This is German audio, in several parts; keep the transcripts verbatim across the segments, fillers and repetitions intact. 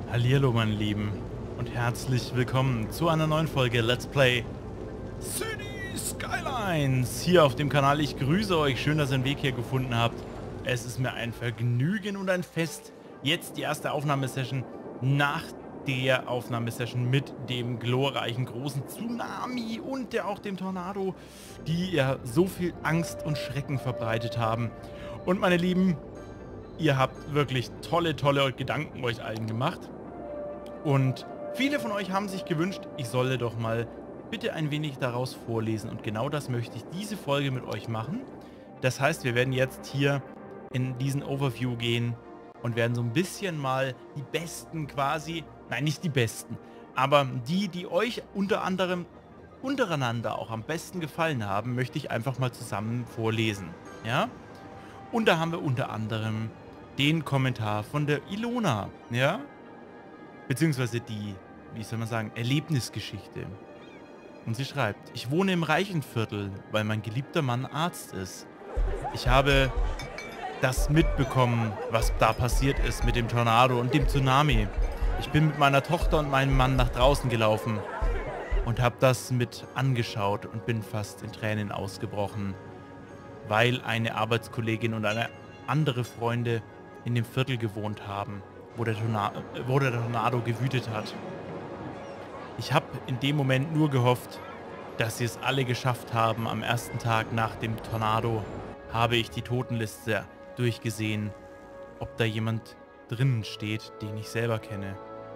Hallihallo meine Lieben und herzlich willkommen zu einer neuen Folge Let's Play City Skylines hier auf dem Kanal. Ich grüße euch, schön, dass ihr den Weg hier gefunden habt. Es ist mir ein Vergnügen und ein Fest, jetzt die erste Aufnahmesession nach der Aufnahmesession mit dem glorreichen großen Tsunami und der auch dem Tornado, die ja so viel Angst und Schrecken verbreitet haben. Und meine Lieben, ihr habt wirklich tolle, tolle Gedanken euch allen gemacht. Und viele von euch haben sich gewünscht, ich solle doch mal bitte ein wenig daraus vorlesen. Und genau das möchte ich diese Folge mit euch machen. Das heißt, wir werden jetzt hier in diesen Overview gehen und werden so ein bisschen mal die besten quasi, nein, nicht die besten, aber die, die euch unter anderem untereinander auch am besten gefallen haben, möchte ich einfach mal zusammen vorlesen. Ja? Und da haben wir unter anderem den Kommentar von der Ilona, ja, beziehungsweise die, wie soll man sagen, Erlebnisgeschichte. Und sie schreibt: Ich wohne im reichen Viertel, weil mein geliebter Mann Arzt ist. Ich habe das mitbekommen, was da passiert ist mit dem Tornado und dem Tsunami. Ich bin mit meiner Tochter und meinem Mann nach draußen gelaufen und habe das mit angeschaut und bin fast in Tränen ausgebrochen, weil eine Arbeitskollegin und eine andere Freunde in dem Viertel gewohnt haben, wo der, Tornado, wo der Tornado gewütet hat. Ich habe in dem Moment nur gehofft, dass sie es alle geschafft haben. Am ersten Tag nach dem Tornado habe ich die Totenliste durchgesehen, ob da jemand drinnen steht, den ich selber kenne.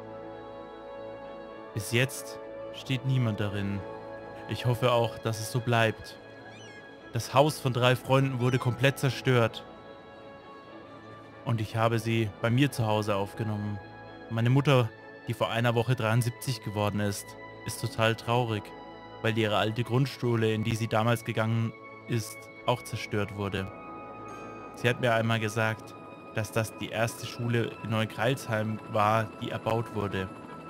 Bis jetzt steht niemand darin. Ich hoffe auch, dass es so bleibt. Das Haus von drei Freunden wurde komplett zerstört. Und ich habe sie bei mir zu Hause aufgenommen. Meine Mutter, die vor einer Woche dreiundsiebzig geworden ist, ist total traurig, weil ihre alte Grundschule, in die sie damals gegangen ist, auch zerstört wurde. Sie hat mir einmal gesagt, dass das die erste Schule in Neukreilsheim war, die erbaut wurde.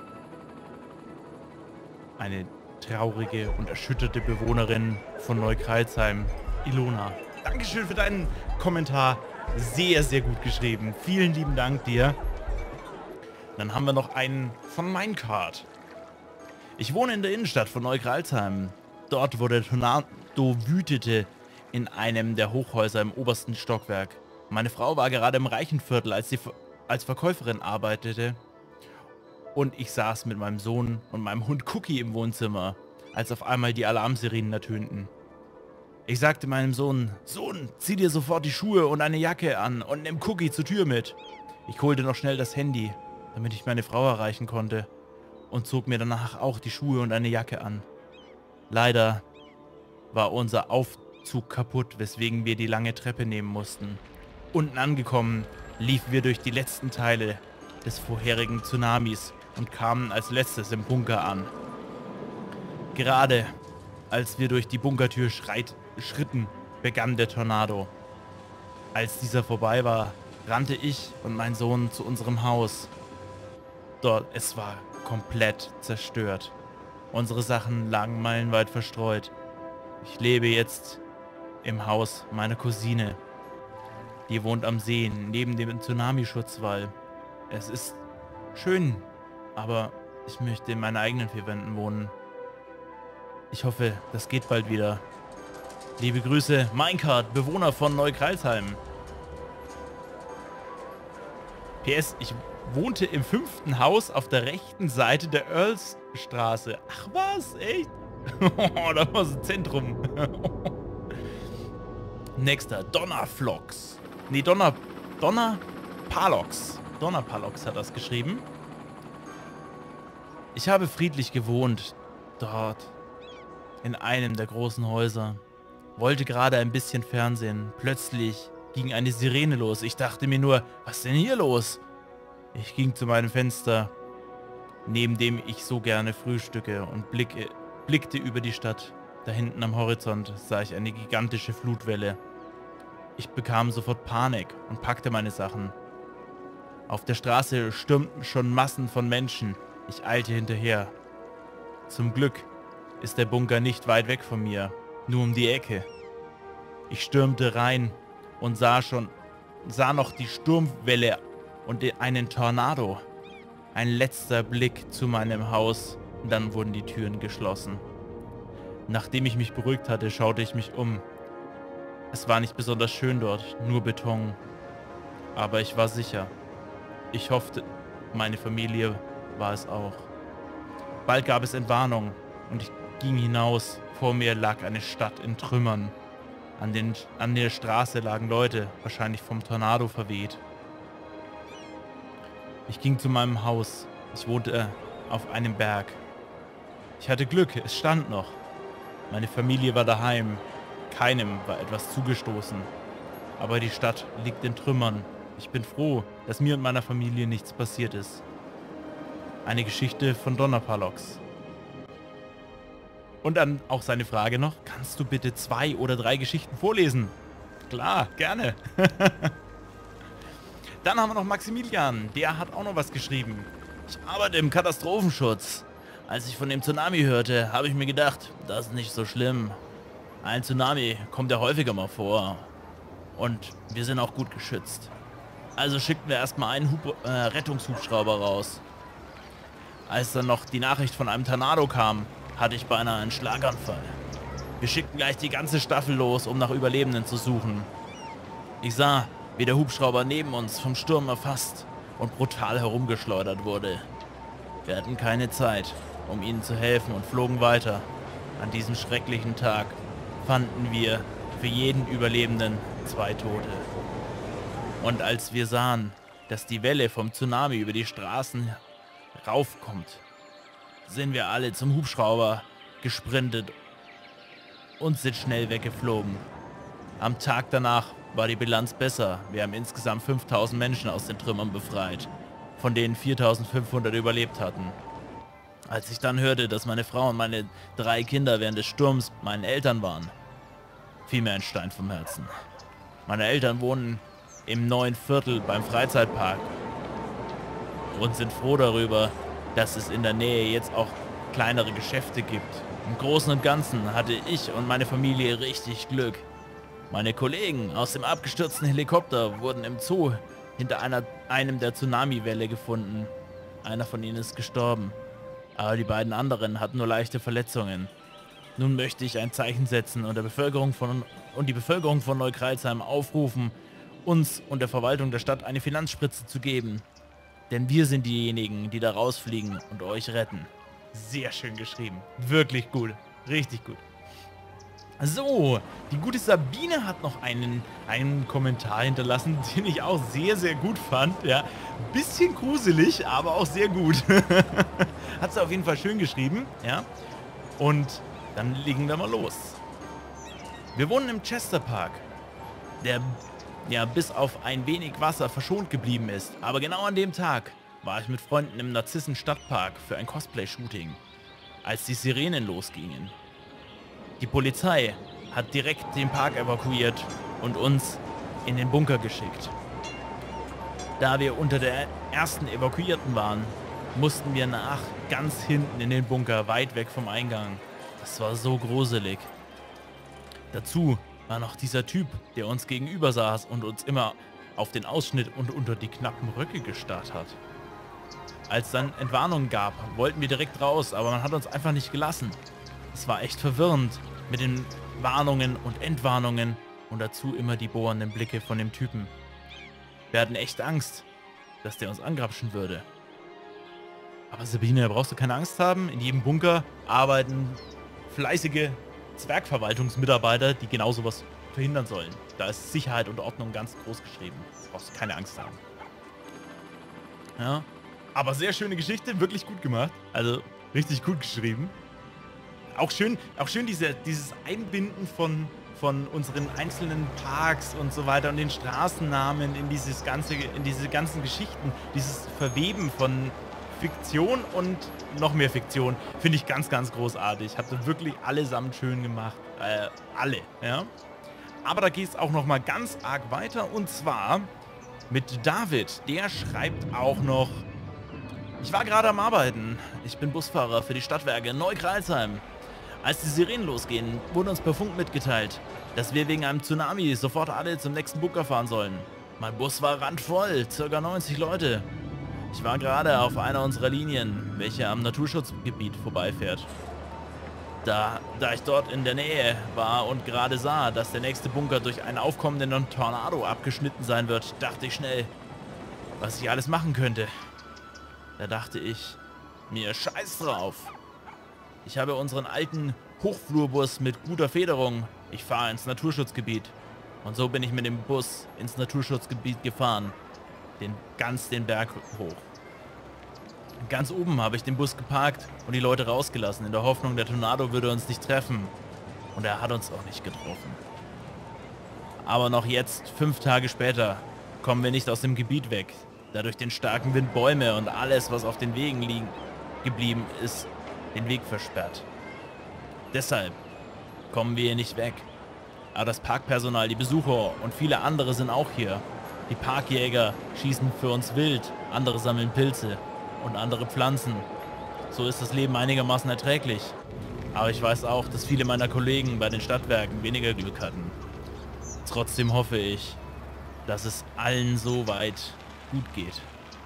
Eine traurige und erschütterte Bewohnerin von Neukreilsheim, Ilona. Dankeschön für deinen Kommentar. Sehr, sehr gut geschrieben. Vielen lieben Dank dir. Dann haben wir noch einen von Minecart. Ich wohne in der Innenstadt von Neukreilsheim. Dort, wo der Tornado wütete, in einem der Hochhäuser im obersten Stockwerk. Meine Frau war gerade im reichen Viertel, als sie als Verkäuferin arbeitete. Und ich saß mit meinem Sohn und meinem Hund Cookie im Wohnzimmer, als auf einmal die Alarmsirenen ertönten. Ich sagte meinem Sohn: Sohn, zieh dir sofort die Schuhe und eine Jacke an und nimm Cookie zur Tür mit. Ich holte noch schnell das Handy, damit ich meine Frau erreichen konnte, und zog mir danach auch die Schuhe und eine Jacke an. Leider war unser Aufzug kaputt, weswegen wir die lange Treppe nehmen mussten. Unten angekommen, liefen wir durch die letzten Teile des vorherigen Tsunamis und kamen als letztes im Bunker an. Gerade als wir durch die Bunkertür schreit, schritten, begann der Tornado. Als dieser vorbei war, rannte ich und mein Sohn zu unserem Haus. Dort, es war komplett zerstört. Unsere Sachen lagen meilenweit verstreut. Ich lebe jetzt im Haus meiner Cousine. Die wohnt am See, neben dem Tsunami-Schutzwall. Es ist schön, aber ich möchte in meinen eigenen vier Wänden wohnen. Ich hoffe, das geht bald wieder. Liebe Grüße, Minecart, Bewohner von Neukreilsheim. P S, ich wohnte im fünften Haus auf der rechten Seite der Earlsstraße. Ach was, echt? Da war so ein Zentrum. Nächster, Donnerflox. Nee, Donner... Donner... Palox. Donnerpalox hat das geschrieben. Ich habe friedlich gewohnt. Dort. In einem der großen Häuser. Wollte gerade ein bisschen Fernsehen. Plötzlich ging eine Sirene los. Ich dachte mir nur, was ist denn hier los? Ich ging zu meinem Fenster, neben dem ich so gerne frühstücke, und blicke, blickte über die Stadt. Da hinten am Horizont sah ich eine gigantische Flutwelle. Ich bekam sofort Panik und packte meine Sachen. Auf der Straße stürmten schon Massen von Menschen. Ich eilte hinterher. Zum Glück ist der Bunker nicht weit weg von mir, nur um die Ecke. Ich stürmte rein und sah schon, sah noch die Sturmwelle und einen Tornado. Ein letzter Blick zu meinem Haus, dann wurden die Türen geschlossen. Nachdem ich mich beruhigt hatte, schaute ich mich um. Es war nicht besonders schön dort, nur Beton. Aber ich war sicher. Ich hoffte, meine Familie war es auch. Bald gab es Entwarnung und ich ging hinaus. Vor mir lag eine Stadt in Trümmern. An, den, an der Straße lagen Leute, wahrscheinlich vom Tornado verweht. Ich ging zu meinem Haus. Ich wohnte auf einem Berg. Ich hatte Glück, es stand noch. Meine Familie war daheim. Keinem war etwas zugestoßen. Aber die Stadt liegt in Trümmern. Ich bin froh, dass mir und meiner Familie nichts passiert ist. Eine Geschichte von Donnerpalox. Und dann auch seine Frage noch, kannst du bitte zwei oder drei Geschichten vorlesen? Klar, gerne. Dann haben wir noch Maximilian, der hat auch noch was geschrieben. Ich arbeite im Katastrophenschutz. Als ich von dem Tsunami hörte, habe ich mir gedacht, das ist nicht so schlimm. Ein Tsunami kommt ja häufiger mal vor. Und wir sind auch gut geschützt. Also schickten wir erstmal einen Hub äh, Rettungshubschrauber raus. Als dann noch die Nachricht von einem Tornado kam, hatte ich beinahe einen Schlaganfall. Wir schickten gleich die ganze Staffel los, um nach Überlebenden zu suchen. Ich sah, wie der Hubschrauber neben uns vom Sturm erfasst und brutal herumgeschleudert wurde. Wir hatten keine Zeit, um ihnen zu helfen und flogen weiter. An diesem schrecklichen Tag fanden wir für jeden Überlebenden zwei Tote. Und als wir sahen, dass die Welle vom Tsunami über die Straßen raufkommt, sind wir alle zum Hubschrauber gesprintet und sind schnell weggeflogen. Am Tag danach war die Bilanz besser. Wir haben insgesamt fünftausend Menschen aus den Trümmern befreit, von denen viertausendfünfhundert überlebt hatten. Als ich dann hörte, dass meine Frau und meine drei Kinder während des Sturms meinen Eltern waren, fiel mir ein Stein vom Herzen. Meine Eltern wohnen im neuen Viertel beim Freizeitpark und sind froh darüber, dass es in der Nähe jetzt auch kleinere Geschäfte gibt. Im Großen und Ganzen hatte ich und meine Familie richtig Glück. Meine Kollegen aus dem abgestürzten Helikopter wurden im Zoo hinter einer, einem der Tsunami-Welle gefunden. Einer von ihnen ist gestorben, aber die beiden anderen hatten nur leichte Verletzungen. Nun möchte ich ein Zeichen setzen und, der Bevölkerung von, und die Bevölkerung von Neukreilsheim aufrufen, uns und der Verwaltung der Stadt eine Finanzspritze zu geben. Denn wir sind diejenigen, die da rausfliegen und euch retten. Sehr schön geschrieben. Wirklich gut. Richtig gut. So, die gute Sabine hat noch einen, einen Kommentar hinterlassen, den ich auch sehr, sehr gut fand. Ja, bisschen gruselig, aber auch sehr gut. Hat sie auf jeden Fall schön geschrieben. Ja, und dann legen wir mal los. Wir wohnen im Chester Park, der ja bis auf ein wenig Wasser verschont geblieben ist. Aber genau an dem Tag war ich mit Freunden im Narzissen Stadtpark für ein Cosplay-Shooting, als die Sirenen losgingen. Die Polizei hat direkt den Park evakuiert und uns in den Bunker geschickt. Da wir unter der ersten Evakuierten waren, mussten wir nach ganz hinten in den Bunker, weit weg vom Eingang. Das war so gruselig. Dazu war noch dieser Typ, der uns gegenüber saß und uns immer auf den Ausschnitt und unter die knappen Röcke gestarrt hat. Als dann Entwarnung gab, wollten wir direkt raus, aber man hat uns einfach nicht gelassen. Es war echt verwirrend mit den Warnungen und Entwarnungen und dazu immer die bohrenden Blicke von dem Typen. Wir hatten echt Angst, dass der uns angrapschen würde. Aber Sabine, da brauchst du keine Angst haben. In jedem Bunker arbeiten fleißige Zwergverwaltungsmitarbeiter, die genau sowas verhindern sollen. Da ist Sicherheit und Ordnung ganz groß geschrieben. Da brauchst du keine Angst haben. Ja, aber sehr schöne Geschichte, wirklich gut gemacht. Also richtig gut geschrieben. Auch schön, auch schön diese, dieses Einbinden von, von unseren einzelnen Parks und so weiter und den Straßennamen in dieses ganze, in diese ganzen Geschichten. Dieses Verweben von Fiktion und noch mehr Fiktion finde ich ganz, ganz großartig. Habt ihr wirklich allesamt schön gemacht. Äh, alle, ja. Aber da geht es auch noch mal ganz arg weiter und zwar mit David. Der schreibt auch noch: Ich war gerade am Arbeiten. Ich bin Busfahrer für die Stadtwerke Neukreilsheim. Als die Sirenen losgehen, wurde uns per Funk mitgeteilt, dass wir wegen einem Tsunami sofort alle zum nächsten Bunker fahren sollen. Mein Bus war randvoll, circa neunzig Leute. Ich war gerade auf einer unserer Linien, welche am Naturschutzgebiet vorbeifährt. Da, da ich dort in der Nähe war und gerade sah, dass der nächste Bunker durch einen aufkommenden Tornado abgeschnitten sein wird, dachte ich schnell, was ich alles machen könnte. Da dachte ich, mir scheiß drauf. Ich habe unseren alten Hochflurbus mit guter Federung. Ich fahre ins Naturschutzgebiet. Und so bin ich mit dem Bus ins Naturschutzgebiet gefahren. Den, ganz den Berg hoch. Ganz oben habe ich den Bus geparkt und die Leute rausgelassen, in der Hoffnung, der Tornado würde uns nicht treffen. Und er hat uns auch nicht getroffen. Aber noch jetzt, fünf Tage später, kommen wir nicht aus dem Gebiet weg. Da durch den starken Wind Bäume und alles, was auf den Wegen liegen, geblieben ist, den Weg versperrt. Deshalb kommen wir hier nicht weg. Aber das Parkpersonal, die Besucher und viele andere sind auch hier. Die Parkjäger schießen für uns wild, andere sammeln Pilze und andere Pflanzen. So ist das Leben einigermaßen erträglich. Aber ich weiß auch, dass viele meiner Kollegen bei den Stadtwerken weniger Glück hatten. Trotzdem hoffe ich, dass es allen so weit gut geht.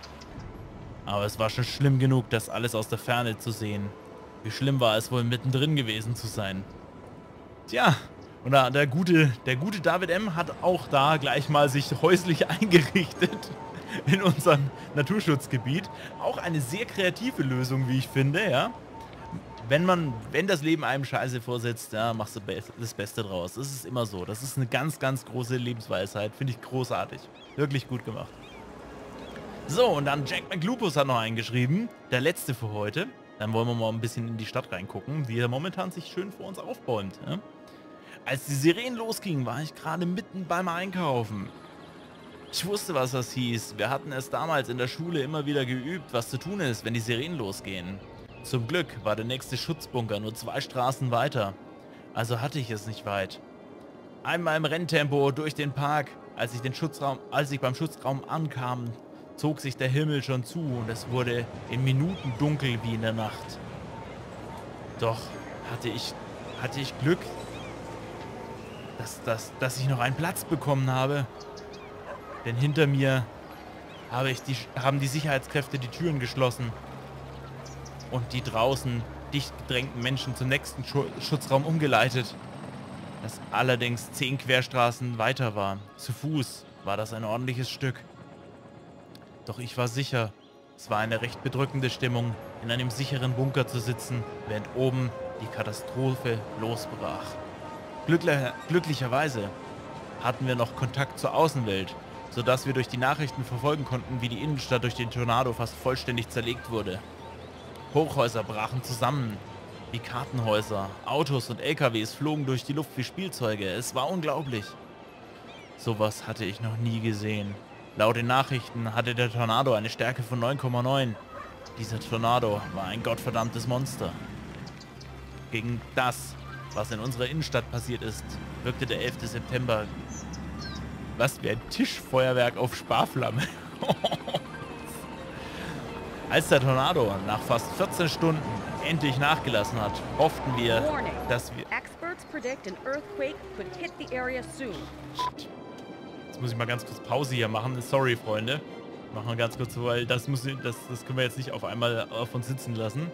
Aber es war schon schlimm genug, das alles aus der Ferne zu sehen. Wie schlimm war es wohl, mittendrin gewesen zu sein. Tja, und da, der gute, der gute David M. hat auch da gleich mal sich häuslich eingerichtet in unserem Naturschutzgebiet. Auch eine sehr kreative Lösung, wie ich finde, ja. Wenn man, wenn das Leben einem Scheiße vorsetzt, ja, machst du das Beste draus. Das ist immer so. Das ist eine ganz, ganz große Lebensweisheit. Finde ich großartig. Wirklich gut gemacht. So, und dann Jack McLupus hat noch eingeschrieben. Der letzte für heute. Dann wollen wir mal ein bisschen in die Stadt reingucken, wie er momentan sich schön vor uns aufbäumt. Ja? Als die Sirenen losgingen, war ich gerade mitten beim Einkaufen. Ich wusste, was das hieß. Wir hatten es damals in der Schule immer wieder geübt, was zu tun ist, wenn die Sirenen losgehen. Zum Glück war der nächste Schutzbunker nur zwei Straßen weiter. Also hatte ich es nicht weit. Einmal im Renntempo durch den Park, als ich, den Schutzraum, als ich beim Schutzraum ankam, zog sich der Himmel schon zu und es wurde in Minuten dunkel wie in der Nacht. Doch hatte ich, hatte ich Glück, dass, dass, dass ich noch einen Platz bekommen habe. Denn hinter mir habe ich die, haben die Sicherheitskräfte die Türen geschlossen und die draußen dicht gedrängten Menschen zum nächsten Schutzraum umgeleitet, das allerdings zehn Querstraßen weiter war. Zu Fuß war das ein ordentliches Stück. Doch ich war sicher, es war eine recht bedrückende Stimmung, in einem sicheren Bunker zu sitzen, während oben die Katastrophe losbrach. Glückler- glücklicherweise hatten wir noch Kontakt zur Außenwelt, sodass wir durch die Nachrichten verfolgen konnten, wie die Innenstadt durch den Tornado fast vollständig zerlegt wurde. Hochhäuser brachen zusammen, wie Kartenhäuser, Autos und L K Ws flogen durch die Luft wie Spielzeuge. Es war unglaublich. Sowas hatte ich noch nie gesehen. Laut den Nachrichten hatte der Tornado eine Stärke von neun Komma neun. Dieser Tornado war ein gottverdammtes Monster. Gegen das, was in unserer Innenstadt passiert ist, wirkte der elfte September was wie ein Tischfeuerwerk auf Sparflamme. Als der Tornado nach fast vierzehn Stunden endlich nachgelassen hat, hofften wir, dass wir... Jetzt muss ich mal ganz kurz Pause hier machen. Sorry, Freunde. Machen wir ganz kurz, weil das, muss, das, das können wir jetzt nicht auf einmal auf uns sitzen lassen.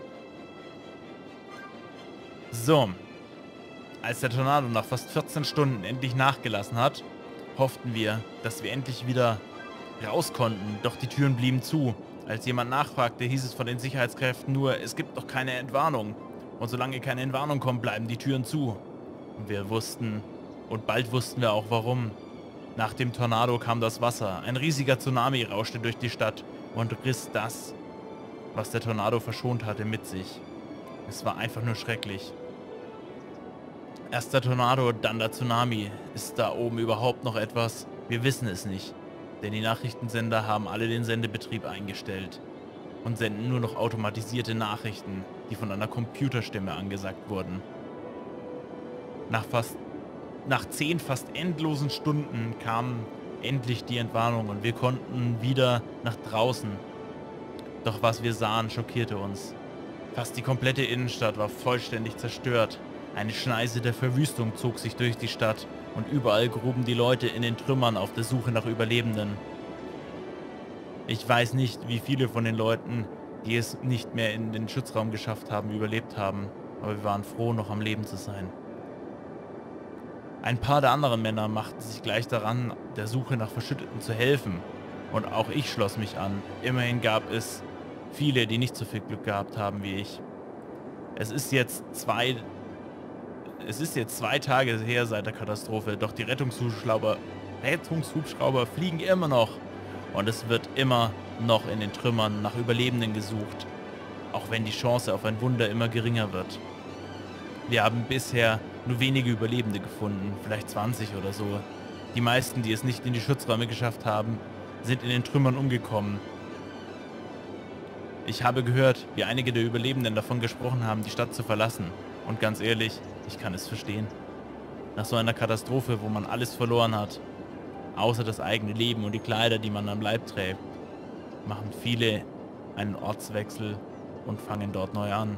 So. Als der Tornado nach fast vierzehn Stunden endlich nachgelassen hat, hofften wir, dass wir endlich wieder raus konnten. Doch die Türen blieben zu. Als jemand nachfragte, hieß es von den Sicherheitskräften nur, es gibt noch keine Entwarnung. Und solange keine Entwarnung kommt, bleiben die Türen zu. Und wir wussten, und bald wussten wir auch warum. Nach dem Tornado kam das Wasser. Ein riesiger Tsunami rauschte durch die Stadt und riss das, was der Tornado verschont hatte, mit sich. Es war einfach nur schrecklich. Erst der Tornado, dann der Tsunami. Ist da oben überhaupt noch etwas? Wir wissen es nicht. Denn die Nachrichtensender haben alle den Sendebetrieb eingestellt und senden nur noch automatisierte Nachrichten, die von einer Computerstimme angesagt wurden. Nach fast Nach zehn fast endlosen Stunden kam endlich die Entwarnung und wir konnten wieder nach draußen. Doch was wir sahen, schockierte uns. Fast die komplette Innenstadt war vollständig zerstört. Eine Schneise der Verwüstung zog sich durch die Stadt und überall gruben die Leute in den Trümmern auf der Suche nach Überlebenden. Ich weiß nicht, wie viele von den Leuten, die es nicht mehr in den Schutzraum geschafft haben, überlebt haben. Aber wir waren froh, noch am Leben zu sein. Ein paar der anderen Männer machten sich gleich daran, der Suche nach Verschütteten zu helfen. Und auch ich schloss mich an. Immerhin gab es viele, die nicht so viel Glück gehabt haben wie ich. Es ist jetzt zwei, es ist jetzt zwei Tage her seit der Katastrophe, doch die Rettungshubschrauber, Rettungshubschrauber fliegen immer noch. Und es wird immer noch in den Trümmern nach Überlebenden gesucht. Auch wenn die Chance auf ein Wunder immer geringer wird. Wir haben bisher nur wenige Überlebende gefunden, vielleicht zwanzig oder so. Die meisten, die es nicht in die Schutzräume geschafft haben, sind in den Trümmern umgekommen. Ich habe gehört, wie einige der Überlebenden davon gesprochen haben, die Stadt zu verlassen. Und ganz ehrlich, ich kann es verstehen. Nach so einer Katastrophe, wo man alles verloren hat, außer das eigene Leben und die Kleider, die man am Leib trägt, machen viele einen Ortswechsel und fangen dort neu an.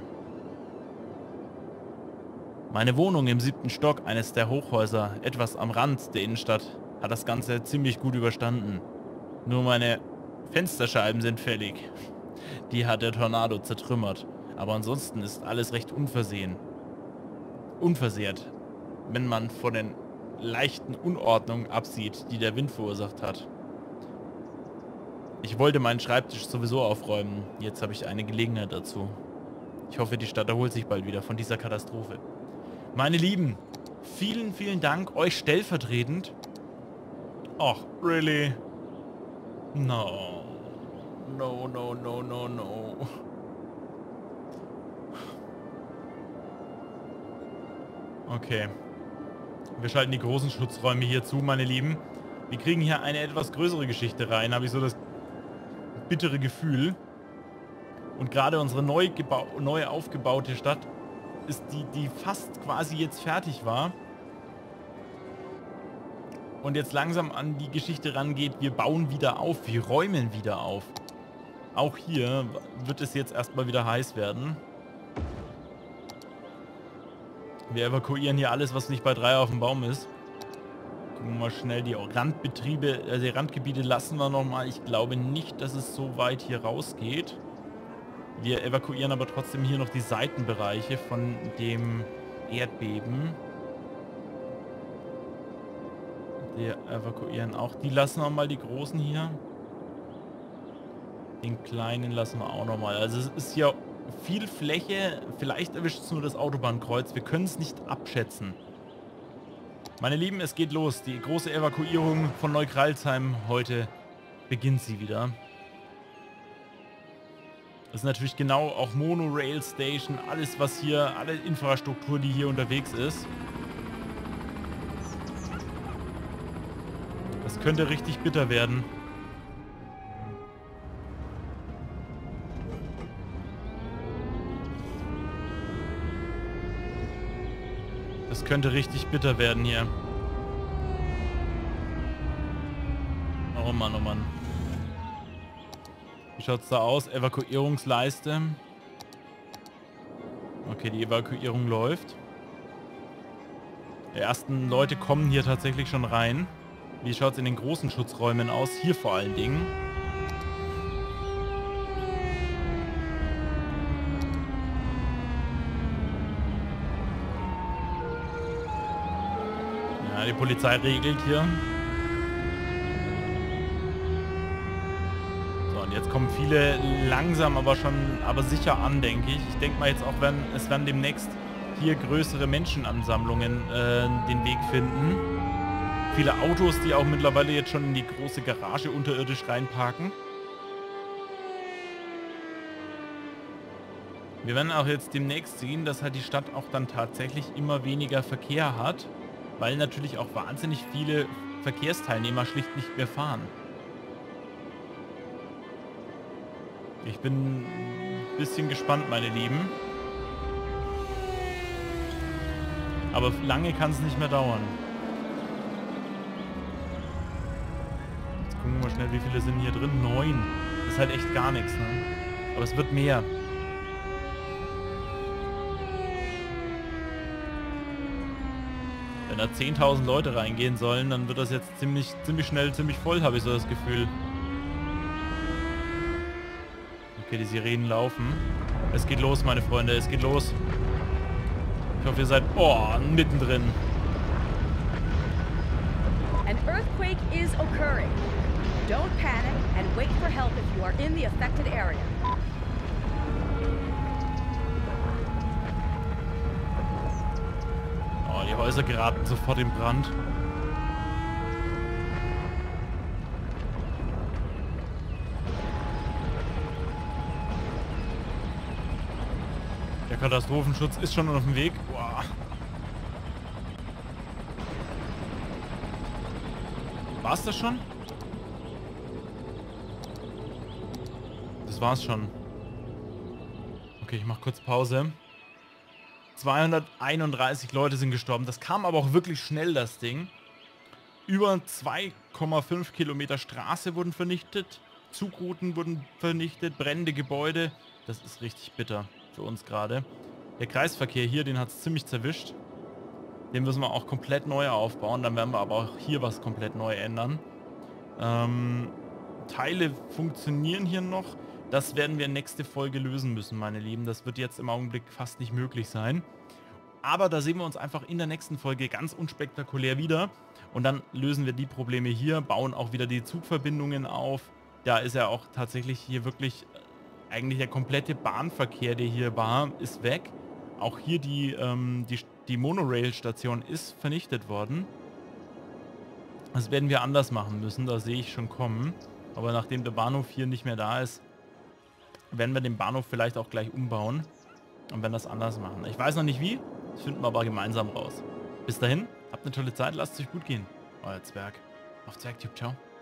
Meine Wohnung im siebten Stock eines der Hochhäuser, etwas am Rand der Innenstadt, hat das Ganze ziemlich gut überstanden. Nur meine Fensterscheiben sind fällig. Die hat der Tornado zertrümmert. Aber ansonsten ist alles recht unversehen. Unversehrt, wenn man von den leichten Unordnungen absieht, die der Wind verursacht hat. Ich wollte meinen Schreibtisch sowieso aufräumen. Jetzt habe ich eine Gelegenheit dazu. Ich hoffe, die Stadt erholt sich bald wieder von dieser Katastrophe. Meine Lieben, vielen, vielen Dank euch stellvertretend. Ach, really? No. No, no, no, no, no. Okay. Wir schalten die großen Schutzräume hier zu, meine Lieben. Wir kriegen hier eine etwas größere Geschichte rein, habe ich so das bittere Gefühl. Und gerade unsere neu, neu aufgebaute Stadt ist die, die fast quasi jetzt fertig war. Und jetzt langsam an die Geschichte rangeht, wir bauen wieder auf, wir räumen wieder auf. Auch hier wird es jetzt erstmal wieder heiß werden. Wir evakuieren hier alles, was nicht bei drei auf dem Baum ist. Gucken wir mal schnell, die Randbetriebe, also die Randgebiete lassen wir nochmal. Ich glaube nicht, dass es so weit hier rausgeht. Wir evakuieren aber trotzdem hier noch die Seitenbereiche von dem Erdbeben. Wir evakuieren auch. Die lassen wir mal, die großen hier. Den kleinen lassen wir auch nochmal. Also es ist hier viel Fläche. Vielleicht erwischt es nur das Autobahnkreuz. Wir können es nicht abschätzen. Meine Lieben, es geht los. Die große Evakuierung von Neukralsheim. Heute beginnt sie wieder. Das ist natürlich genau auch Monorail Station. Alles, was hier, alle Infrastruktur, die hier unterwegs ist. Das könnte richtig bitter werden. Das könnte richtig bitter werden hier. Oh Mann, oh Mann. Wie schaut es da aus? Evakuierungsleiste. Okay, die Evakuierung läuft. Die ersten Leute kommen hier tatsächlich schon rein. Wie schaut es in den großen Schutzräumen aus? Hier vor allen Dingen. Ja, die Polizei regelt hier. So, und jetzt kommen viele langsam, aber schon, aber sicher an, denke ich. Ich denke mal jetzt auch, wenn es werden demnächst hier größere Menschenansammlungen äh, den Weg finden. Viele Autos, die auch mittlerweile jetzt schon in die große Garage unterirdisch reinparken. Wir werden auch jetzt demnächst sehen, dass halt die Stadt auch dann tatsächlich immer weniger Verkehr hat, weil natürlich auch wahnsinnig viele Verkehrsteilnehmer schlicht nicht mehr fahren. Ich bin ein bisschen gespannt, meine Lieben. Aber lange kann es nicht mehr dauern. Jetzt gucken wir mal schnell, wie viele sind hier drin. Neun. Das ist halt echt gar nichts, ne? Aber es wird mehr. Wenn da zehntausend Leute reingehen sollen, dann wird das jetzt ziemlich, ziemlich schnell, ziemlich voll, habe ich so das Gefühl. Okay, die Sirenen laufen. Es geht los, meine Freunde, es geht los. Ich hoffe, ihr seid... Oh, mittendrin. An earthquake is occurring. Don't panic and wait for help if you are in the affected area. Oh, die Häuser geraten sofort in Brand. Der Katastrophenschutz ist schon auf dem Weg. Boah. War's das schon? Das war's schon. Okay, ich mach kurz Pause. zweihunderteinunddreißig Leute sind gestorben. Das kam aber auch wirklich schnell, das Ding. Über zwei Komma fünf Kilometer Straße wurden vernichtet. Zugrouten wurden vernichtet. Brennende Gebäude. Das ist richtig bitter für uns gerade. Der Kreisverkehr hier, den hat es ziemlich zerwischt. Den müssen wir auch komplett neu aufbauen. Dann werden wir aber auch hier was komplett neu ändern. Ähm, Teile funktionieren hier noch. Das werden wir nächste Folge lösen müssen, meine Lieben. Das wird jetzt im Augenblick fast nicht möglich sein. Aber da sehen wir uns einfach in der nächsten Folge ganz unspektakulär wieder. Und dann lösen wir die Probleme hier, bauen auch wieder die Zugverbindungen auf. Da ist ja auch tatsächlich hier wirklich eigentlich der komplette Bahnverkehr, der hier war, ist weg. Auch hier die, ähm, die, die Monorail-Station ist vernichtet worden. Das werden wir anders machen müssen, da sehe ich schon kommen. Aber nachdem der Bahnhof hier nicht mehr da ist, werden wir den Bahnhof vielleicht auch gleich umbauen und werden das anders machen. Ich weiß noch nicht wie, das finden wir aber gemeinsam raus. Bis dahin, habt eine tolle Zeit, lasst es euch gut gehen. Euer Zwerg. Auf Zwergtube, ciao.